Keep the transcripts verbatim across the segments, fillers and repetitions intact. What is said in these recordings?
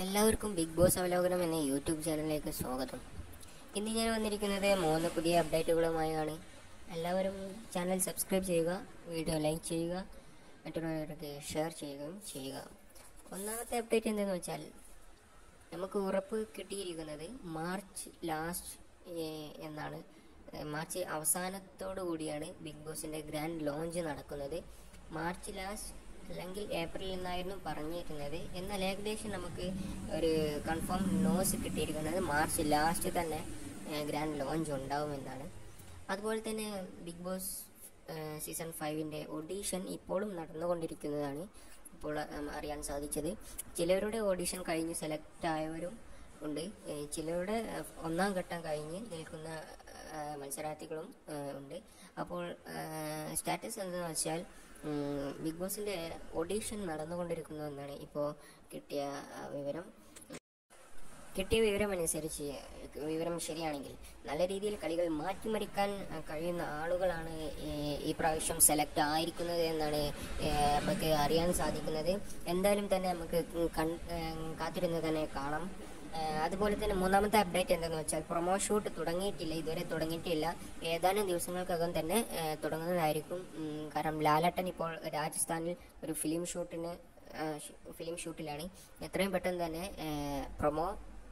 എല്ലാവർക്കും big boss അവലോകനം എന്ന യൂട്യൂബ് ചാനലിലേക്ക് സ്വാഗതം. ഇന്ന് ഞാൻ വന്നിരിക്കുന്നത് മൂന്ന് പുതിയ അപ്ഡേറ്റുകളുമായാണ്. എല്ലാവരും ചാനൽ സബ്സ്ക്രൈബ് ചെയ്യുക, വീഡിയോ ലൈക്ക് ചെയ്യുക, മറ്റുള്ളവർക്ക് ഷെയർ ചെയ്യുകയും ചെയ്യുക. ഒന്നാമത്തെ അപ്ഡേറ്റ് എന്തെന്ന് വെച്ചാൽ, നമുക്ക് ഉറപ്പ് കിട്ടിയിരിക്കുന്നത് മാർച്ച് ലാസ്റ്റ് എന്നാണ്. മാർച്ച് അവസാനത്തോടു കൂടിയാണ് ബിഗ് ബോസിൻ്റെ ഗ്രാൻഡ് ലോഞ്ച് നടക്കുന്നത്. മാർച്ച് ലാസ്റ്റ് അല്ലെങ്കിൽ ഏപ്രിലിൽ നിന്നായിരുന്നു പറഞ്ഞിരുന്നത്. എന്നാൽ ഏകദേശം നമുക്ക് ഒരു കൺഫേം ന്യൂസ് കിട്ടിയിരിക്കുന്നത് മാർച്ച് ലാസ്റ്റ് തന്നെ ഗ്രാൻഡ് ലോഞ്ച് ഉണ്ടാവുമെന്നാണ്. അതുപോലെ തന്നെ ബിഗ് ബോസ് സീസൺ ഫൈവിൻ്റെ ഓഡീഷൻ ഇപ്പോഴും നടന്നുകൊണ്ടിരിക്കുന്നതാണ് ഇപ്പോൾ അറിയാൻ സാധിച്ചത്. ചിലവരുടെ ഓഡീഷൻ കഴിഞ്ഞ് സെലക്ട് ആയവരും ഉണ്ട്, ചിലരുടെ ഒന്നാം ഘട്ടം കഴിഞ്ഞ് നിൽക്കുന്ന മത്സരാർത്ഥികളും ഉണ്ട്. അപ്പോൾ സ്റ്റാറ്റസ് എന്താണെന്ന് വെച്ചാൽ, ബിഗ് ബോസിൻ്റെ ഓഡീഷൻ നടന്നുകൊണ്ടിരിക്കുന്നു എന്നാണ് ഇപ്പോൾ കിട്ടിയ വിവരം. കിട്ടിയ വിവരമനുസരിച്ച് വിവരം ശരിയാണെങ്കിൽ നല്ല രീതിയിൽ കളികൾ മാറ്റിമറിക്കാൻ കഴിയുന്ന ആളുകളാണ് ഈ പ്രാവശ്യം സെലക്ട് ആയിരിക്കുന്നത് എന്നാണ് നമുക്ക് അറിയാൻ സാധിക്കുന്നത്. എന്തായാലും തന്നെ നമുക്ക് കാത്തിരുന്ന് തന്നെ കാണാം. അതുപോലെ തന്നെ മൂന്നാമത്തെ അപ്ഡേറ്റ് എന്താണെന്ന് വെച്ചാൽ, പ്രൊമോ ഷൂട്ട് തുടങ്ങിയിട്ടില്ല, ഇതുവരെ തുടങ്ങിയിട്ടില്ല. ഏതാനും ദിവസങ്ങൾക്കകം തന്നെ തുടങ്ങുന്നതായിരിക്കും. കാരണം ലാലേട്ടൻ ഇപ്പോൾ രാജസ്ഥാനിൽ ഒരു ഫിലിം ഷൂട്ടിന് ഫിലിം ഷൂട്ടിലാണ്. എത്രയും പെട്ടെന്ന് തന്നെ പ്രൊമോ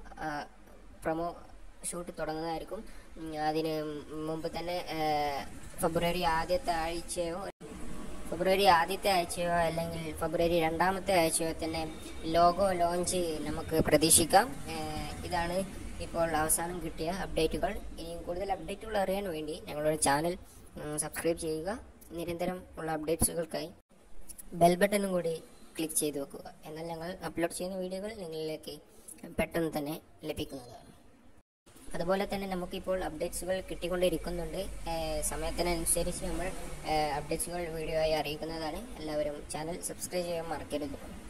പ്രൊമോ ഷൂട്ട് തുടങ്ങുന്നതായിരിക്കും. അതിന് മുമ്പ് തന്നെ ഫെബ്രുവരി ആദ്യത്തെ ആഴ്ചയോ ഫെബ്രുവരി ആദ്യത്തെ ആഴ്ചയോ അല്ലെങ്കിൽ ഫെബ്രുവരി രണ്ടാമത്തെ ആഴ്ചയോ തന്നെ ലോഗോ ലോഞ്ച് നമുക്ക് പ്രതീക്ഷിക്കാം. ഇതാണ് ഇപ്പോൾ അവസാനം കിട്ടിയ അപ്ഡേറ്റുകൾ. ഇനിയും കൂടുതൽ അപ്ഡേറ്റുകൾ അറിയാൻ വേണ്ടി ഞങ്ങളുടെ ചാനൽ സബ്സ്ക്രൈബ് ചെയ്യുക. നിരന്തരം ഉള്ള അപ്ഡേറ്റ്സുകൾക്കായി ബെൽ ബട്ടണും കൂടി ക്ലിക്ക് ചെയ്ത് വെക്കുക. എന്നാൽ ഞങ്ങൾ അപ്ലോഡ് ചെയ്യുന്ന വീഡിയോകൾ നിങ്ങളിലേക്ക് പെട്ടെന്ന് തന്നെ ലഭിക്കുന്നതാണ്. അതുപോലെ തന്നെ നമുക്കിപ്പോൾ അപ്ഡേറ്റ്സുകൾ കിട്ടിക്കൊണ്ടിരിക്കുന്നുണ്ട്. സമയത്തിനനുസരിച്ച് നമ്മൾ അപ്ഡേറ്റ്സുകൾ വീഡിയോ ആയി അറിയിക്കുന്നതാണ്. എല്ലാവരും ചാനൽ സബ്സ്ക്രൈബ് ചെയ്യാൻ മറക്കരുത്.